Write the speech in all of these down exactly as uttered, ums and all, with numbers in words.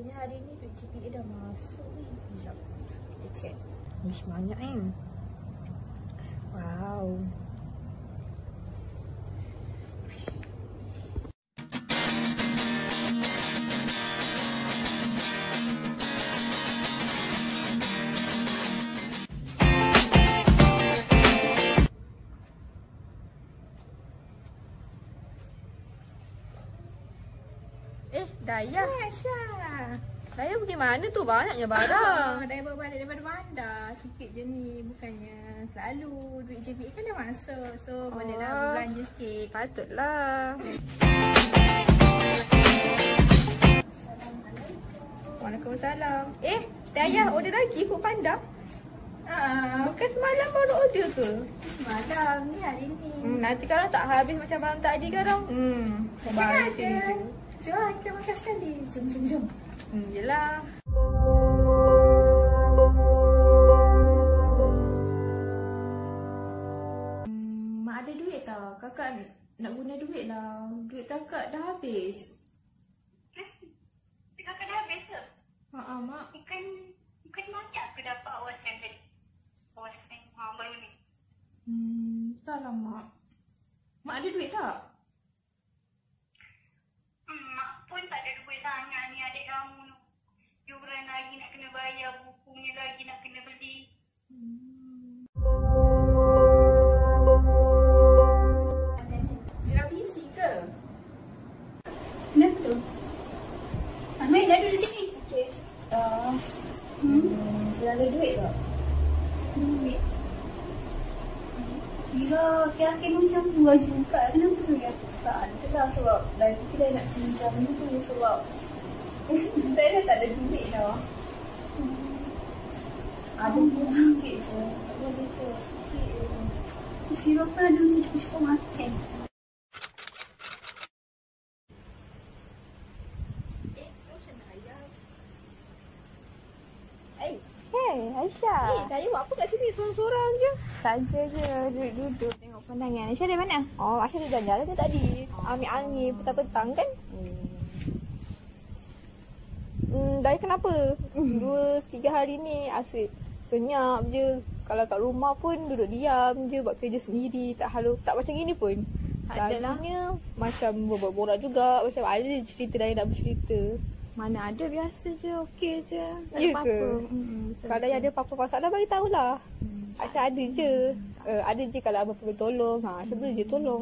Nampaknya hari ni duit G P A dah masuk ni. Sekejap. Kita check. Ish, banyak kan? Wow. Eh, Dayah. Hai Aisyah. Dayah pergi mana tu? Banyaknya barang. Oh, Dayah bawa balik daripada bandar. Sikit je ni. Bukannya selalu. Duit J P A kan dah masuk. So, oh. bolehlah belanja sikit. Patutlah. Waalaikumsalam. Eh, Dayah order lagi Food Panda? Uh, Bukan semalam baru order ke? Semalam ni hari ni. Hmm, nanti kalau tak habis macam malam tadi sekarang. Hmm, Kan ada. Jom kita makan sekali. Jom, jom, jom. Hmm, yelah. Hmm, Mak ada duit tak? Kakak ni nak guna duit lah. Duit kakak dah habis. Eh, kakak dah habis ke? Haa, Mak. Bukan, bukan banyak ke dapat awasan tadi? Awasan ha, baru ni. Hmm, taklah Mak. Mak ada duit tak? Hmm, mak pun tak ada duit sangat ni adik kamu tu. Yuran lagi nak kena bayar, bukunya lagi nak kena beli. Hmm. Zira busy ke? Kenapa tu? Ambil dah duduk sini. Okey. Uh, hmm. Zira ada duit tak? Duit. Zira akhir-akhir macam dua juta. Kenapa tu ya? Tak ada lah sebab lagi kita nak pinjam dulu sebab saya dah tak ada duit dah. Hmm. Ada pun sikit je. Tak boleh ke sikit je. Zira pun ada untuk cukup-cukup makan. Hey, Aisyah. Eh, Dayah buat apa kat sini sorang-sorang je? Saja je duduk-duduk tengok pemandangan. Aisyah dari mana? Oh, Aisyah dah jalan je tadi. Ambil angin petang-petang kan? Hmm, Dayah kenapa? Dua, tiga hari ni asyik senyap je. Kalau kat rumah pun duduk diam je, buat kerja sendiri. Tak halu, tak macam gini pun. Adalah. Selalunya macam borak-borak juga. Macam ada je cerita Dayah nak bercerita. Mana ada, biasa je, okey je. Tak Ya ada ke? apa-apa. Hmm, Kalau Dayah ada apa-apa masalah, bagi tahulah. Hmm. Aisyah ada je. Uh, ada je kalau abang perlu tolong. Ha, Aisyah boleh je tolong.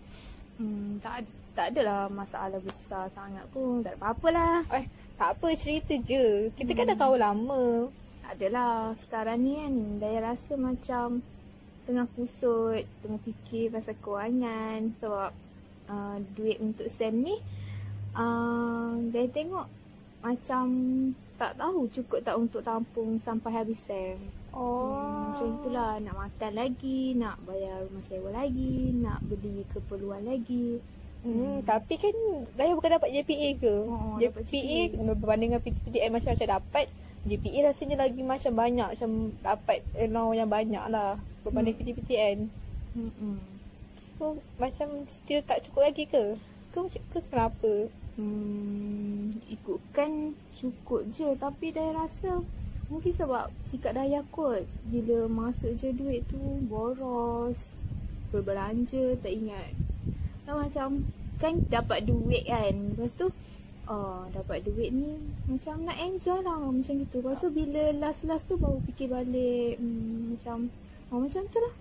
Hmm, tak tak adalah masalah besar sangat pun. Tak ada apa-apa lah. Eh, tak apa, cerita je. Kita kan dah kawan lama. Adalah sekarang ni kan Dayah rasa macam tengah kusut, tengah fikir pasal kewangan sebab uh, duit untuk SEM ni uh, Dayah tengok macam tak tahu cukup tak untuk tampung sampai habis SEM. Oh. Hmm, macam itulah, nak makan lagi, nak bayar rumah sewa lagi, nak beli keperluan lagi. Hmm, hmm. Tapi kan Dayah bukan dapat J P A ke? Oh, J dapat P A berbanding dengan P T P T N macam-macam dapat. J P A rasanya lagi macam banyak, macam dapat allowance yang banyak lah berbanding hmm. P T P T N. Hmm. hmm. So macam still tak cukup lagi ke? Ke, ke kenapa? Hmm, ikutkan cukup je, tapi Dayah rasa mungkin sebab sikap Dayah kot. Bila masuk je duit tu boros, berbelanja tak ingat. Dan macam kan dapat duit kan, lepas tu oh, dapat duit ni macam nak enjoy lah macam gitu. Lepas tu bila last-last tu baru fikir balik, hmm, macam oh, macam tu lah.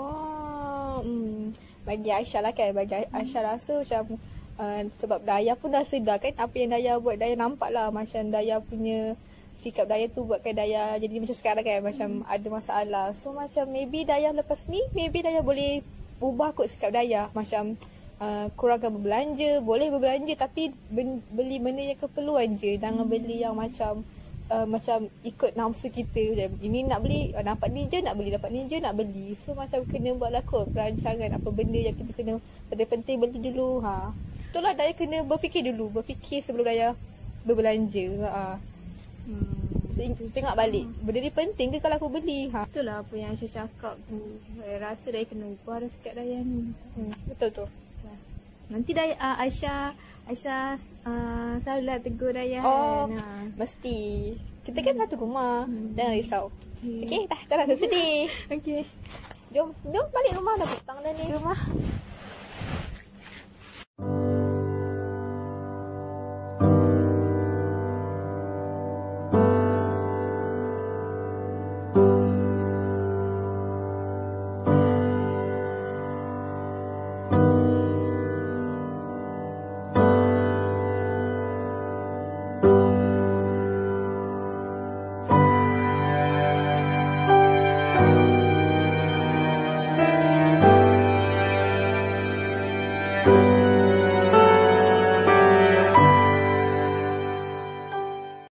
Oh, hmm. Bagi Aisyah lah kan, bagi Aisyah rasa macam uh, sebab Dayah pun dah sedar kan apa yang Dayah buat. Dayah nampak lah macam Dayah punya sikap Dayah tu buatkan Dayah jadi macam sekarang kan, macam hmm. ada masalah. So macam maybe Dayah lepas ni, maybe Dayah boleh ubah kot sikap Dayah. Macam uh, kurangkan berbelanja, boleh berbelanja tapi ben, beli benda yang keperluan je. Jangan hmm. beli yang macam Uh, macam ikut nafsu kita. Macam ini nak beli, uh, nampak ni je nak beli, dapat ni je nak beli. So macam kena buat lah kot perancangan apa benda yang kita kena penting-penting beli dulu. Ha. Itulah Dayah kena berfikir dulu, berfikir sebelum Dayah berbelanja. Ha. Hmm. So, tengok balik, hmm. benda ni penting ke kalau aku beli? Ha. Itulah apa yang Aisyah cakap tu. Saya rasa Dayah kena ubah dah sikap Dayah ni. Hmm. Betul tu. Nanti Dayah, uh, Aisyah Aisyah uh, selalulah tegur Dayah Oh, kan. Ha. mesti. Kita kan satu rumah. Hmm. Jangan risau. Okay. Okey, dah tak rasa sedih. Okay. Jom, jom balik rumah dah petang dah ni. Rumah.